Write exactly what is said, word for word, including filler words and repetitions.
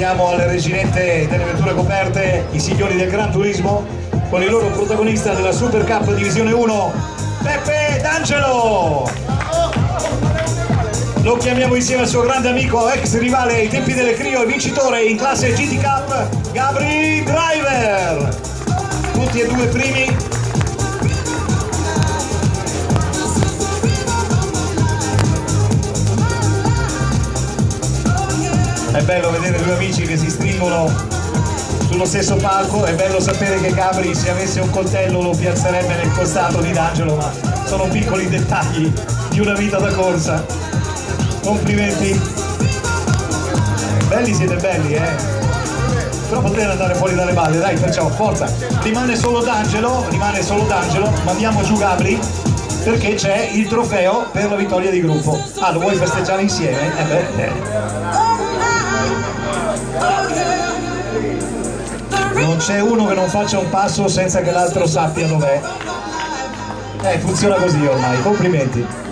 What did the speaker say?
Salutiamo alle reginette delle vetture coperte, i signori del Gran Turismo, con il loro protagonista della Super Cup Divisione uno, Peppe D'Angelo. Lo chiamiamo insieme al suo grande amico, ex rivale ai tempi delle Crio e vincitore in classe G T Cup, Gabri Driver. Tutti e due primi. È bello vedere due amici che si stringono sullo stesso palco, è bello sapere che Gabri, se avesse un coltello, lo piazzerebbe nel costato di D'Angelo, ma sono piccoli dettagli di una vita da corsa. Complimenti. Belli siete belli, eh? Però potete andare fuori dalle balle, dai, perciò, forza. Rimane solo D'Angelo, rimane solo D'Angelo, mandiamo giù Gabri, perché c'è il trofeo per la vittoria di gruppo. Ah, lo vuoi festeggiare insieme? Eh beh, eh. Non c'è uno che non faccia un passo senza che l'altro sappia dov'è. Eh, funziona così ormai, complimenti.